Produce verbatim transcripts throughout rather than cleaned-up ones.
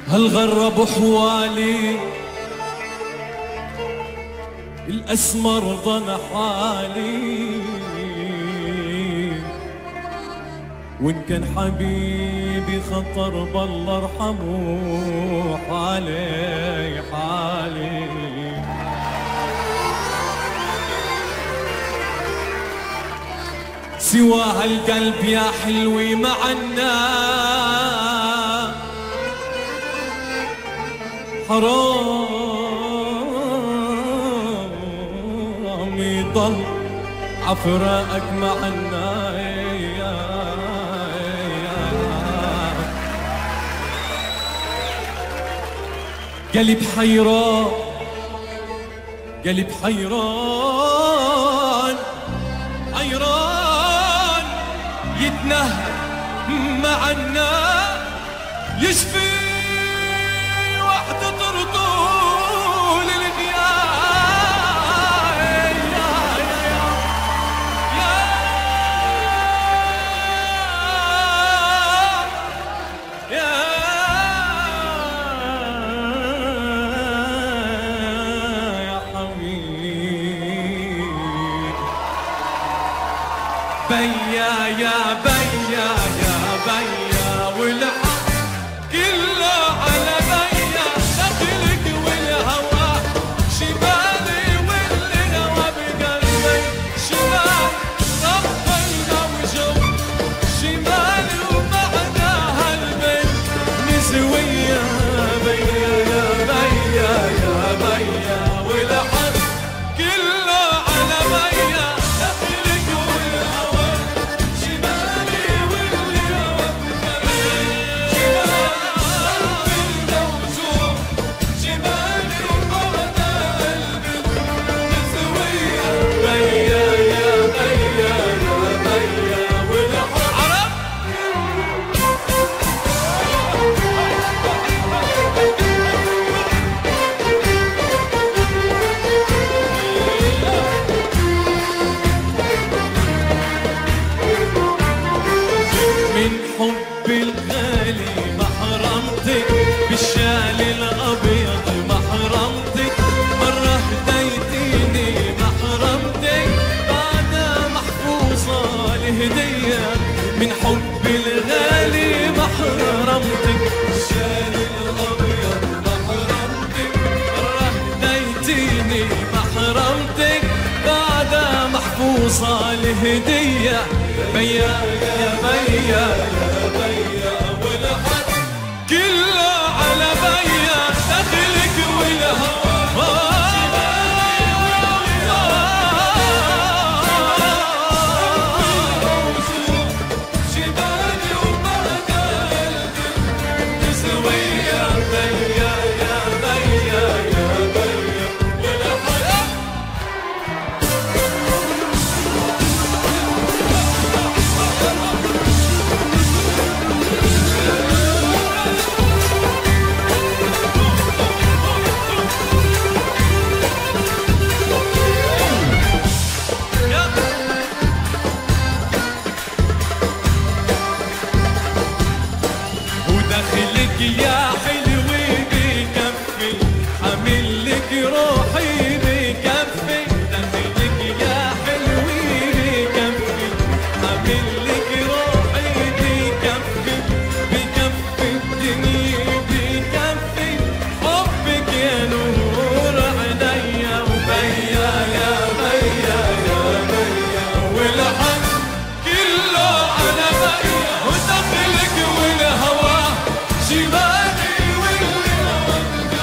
هالغرب حوالي الأسمر ضن حالي، وإن كان حبيبي خطر بالله ارحمه حالي حالي. سوى هالقلب يا حلوي معنا حرام يضل عفراقك معنا. قلب حيران قلب حيران حيران يتنهى معنا، يشفي وحدة طول الغياب. يا بيا يا بيا يا بيا والحق كله على بيا، دخلك والهوى شمالي والهوى بقلبي شمال ربنا وجو شمالي ومعناها البيت نسوية. بيا يا بيا يا بيا والحق كله على بيا، حب الغالي ما حرمتك بالشال الابيض ما حرمتك، مره هديتيني ما حرمتك بعدها محفوظه الهديه. من حب الغالي ما حرمتك بالشال الابيض ما حرمتك، مره هديتيني ما حرمتك بعدها محفوظه الهديه. بيا يا بيا يا بيا والحق كله على بيا، دخلك والهوى شمالي ومعنى قلبي نسوية. بيا يا بيا يا بيا والحق ودخلك يا حلوي بكفي حملك روحي بكفي، دخلك يا حلوي بكفي حملك روحي بكفي، بكفي الدنيا بكفي حبك يا نور عينيا. وبيا يا بيا يا بيا والحق كله على بيا، ودخلك والهوى شمالي والهوى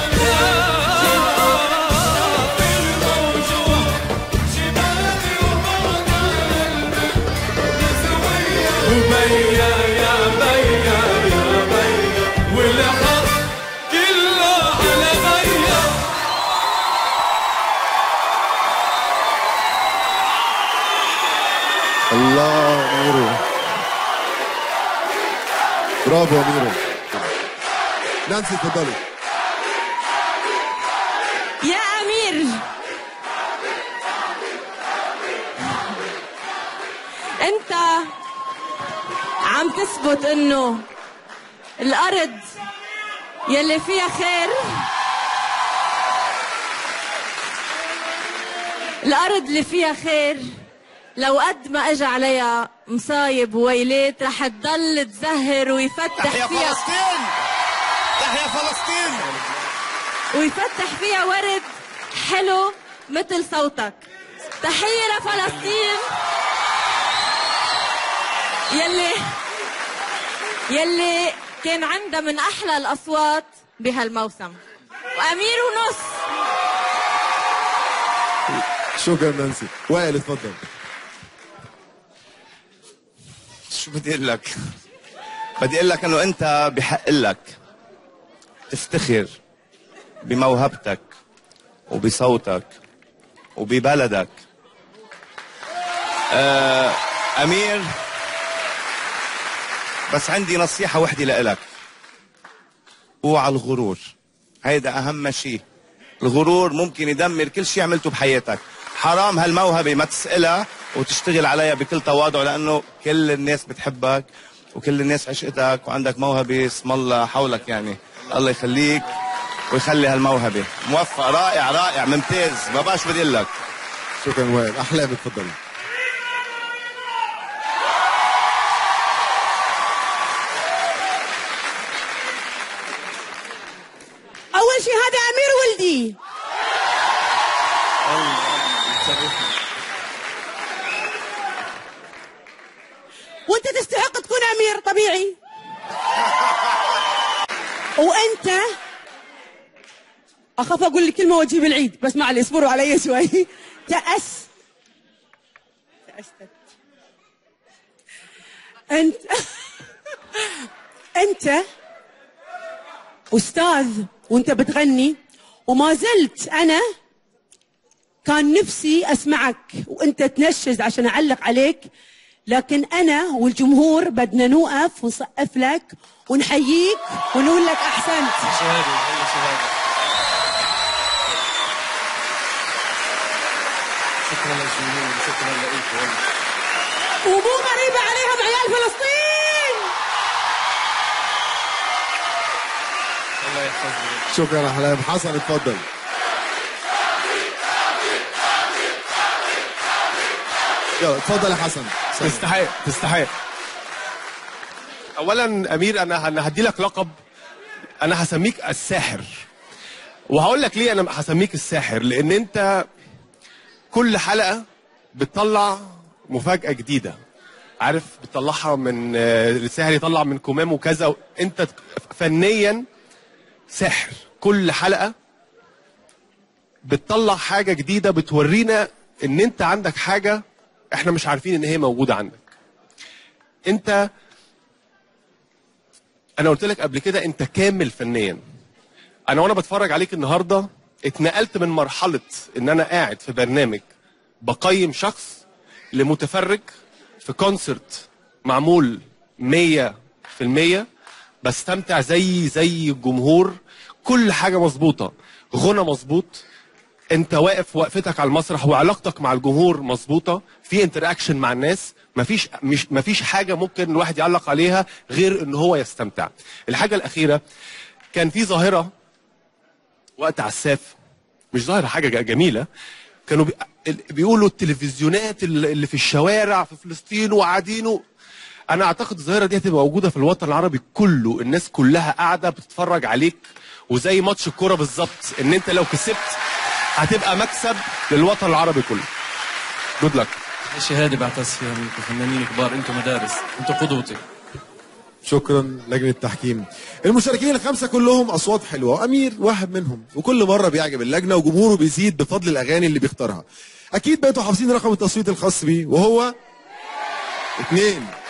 بالموجوع شمالي ومعنى قلبي نسوية. وبيا يا بيا يا بيا والحق كله على بيا. الله ميرو، برافو ميرو. نانسي تفضلي. يا أمير أنت عم تثبت إنه الأرض يلي فيها خير، الأرض اللي فيها خير لو قد ما اجى عليها مصايب وويلات رح تضل تزهر ويفتح تحيا فيها فلسطين، تحيا فلسطين، ويفتح فيها ورد حلو مثل صوتك. تحية لفلسطين يلي يلي كان عندها من احلى الاصوات بهالموسم. وامير ونص. شكرا نانسي. وائل اتفضل. شو بدي اقول لك؟ بدي اقول لك انه انت بحق لك تفتخر بموهبتك وبصوتك وببلدك. آه امير، بس عندي نصيحة وحدة لإلك، اوعى الغرور، هيدا اهم شيء. الغرور ممكن يدمر كل شيء عملته بحياتك. حرام هالموهبة ما تسألها وتشتغل عليها بكل تواضع، لأنه كل الناس بتحبك وكل الناس عشقتك وعندك موهبة اسم الله حولك. يعني الله يخليك ويخلي هالموهبة. موفق، رائع رائع ممتاز، ما بقاش بدي اقول لك. شكرا وائل. أحلام اتفضلي. أول شيء هذا أمير ولدي. وأنت تستحق تكون أمير طبيعي. وأنت أخاف أقول لك كلمة وأجيب العيد، بس معلي اصبروا علي شوي. تأس تأستت أنت أنت أستاذ وأنت بتغني، وما زلت أنا كان نفسي أسمعك وأنت تنشز عشان أعلق عليك، لكن أنا والجمهور بدنا نوقف ونسقف لك ونحييك ونقول لك أحسنت. شهادة هي شهادة. شكرا للجمهور، شكرا لكم. ومو غريبة عليهم عيال فلسطين. الله يحفظك. شكرا أحلام. حسن اتفضل. يلا اتفضل يا حسن. تستحق تستحق. اولا امير، انا انا هدي لك لقب، انا هسميك الساحر. وهقول لك ليه انا هسميك الساحر، لان انت كل حلقه بتطلع مفاجاه جديده. عارف بتطلعها من الساحر يطلع من كمام وكذا. انت فنيا ساحر، كل حلقه بتطلع حاجه جديده بتورينا ان انت عندك حاجه احنا مش عارفين ان هي موجوده عندك. انت انا قلت لك قبل كده انت كامل فنيا. انا وانا بتفرج عليك النهارده اتنقلت من مرحله ان انا قاعد في برنامج بقيم شخص لمتفرج في كونسرت معمول مية في المية بستمتع زي زي الجمهور. كل حاجه مظبوطه، غنى مظبوط، انت واقف وقفتك على المسرح وعلاقتك مع الجمهور مظبوطه، في انتراكشن مع الناس، مفيش مش مفيش حاجه ممكن الواحد يعلق عليها غير ان هو يستمتع. الحاجه الاخيره، كان في ظاهره وقت عساف، مش ظاهره، حاجه جميله، كانوا بيقولوا التلفزيونات اللي في الشوارع في فلسطين وقاعدين. انا اعتقد الظاهره دي هتبقى موجوده في الوطن العربي كله، الناس كلها قاعده بتتفرج عليك، وزي ماتش الكوره بالظبط، ان انت لو كسبت هتبقى مكسب للوطن العربي كله. جود لك. شهاده بعتز فيها منكم، فنانين كبار، انتم مدارس، انتم قدوتي. شكرا لجنة التحكيم. المشاركين الخمسة كلهم أصوات حلوة، وأمير واحد منهم، وكل مرة بيعجب اللجنة وجمهوره بيزيد بفضل الأغاني اللي بيختارها. أكيد بقيتوا حافظين رقم التصويت الخاص بيه، وهو اتنين.